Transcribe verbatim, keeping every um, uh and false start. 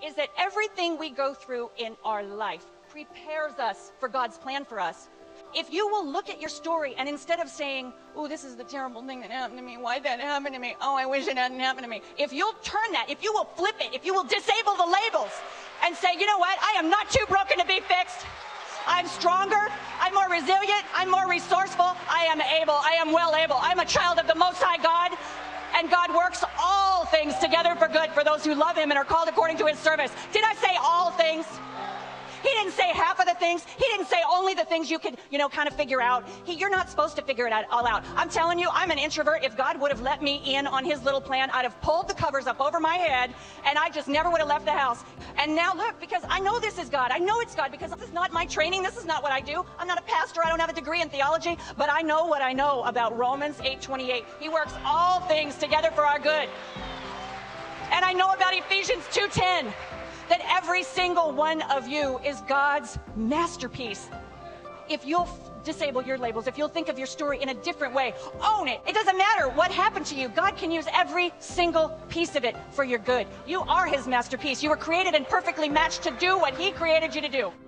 is that everything we go through in our life prepares us for God's plan for us. If you will look at your story and instead of saying, oh, this is the terrible thing that happened to me, why that happened to me, oh, I wish it hadn't happened to me. If you'll turn that, if you will flip it, if you will disable the labels and say, you know what, I am not too broken to be fixed. I'm stronger, I'm more resilient, I'm more resourceful, I am able, I am well able. I'm a child of the Most High God, and God works all things together for good for those who love Him and are called according to His service. Did I say all things? He didn't say half of the things. He didn't say only the things you could, you know, kind of figure out. He, you're not supposed to figure it out, all out. I'm telling you, I'm an introvert. If God would have let me in on His little plan, I'd have pulled the covers up over my head, and I just never would have left the house. And now look, because I know this is God. I know it's God because this is not my training. This is not what I do. I'm not a pastor. I don't have a degree in theology, but I know what I know about Romans eight twenty-eight. He works all things together for our good. And I know about Ephesians two ten. That every single one of you is God's masterpiece. If you'll disable your labels, if you'll think of your story in a different way, own it. It doesn't matter what happened to you. God can use every single piece of it for your good. You are His masterpiece. You were created and perfectly matched to do what He created you to do.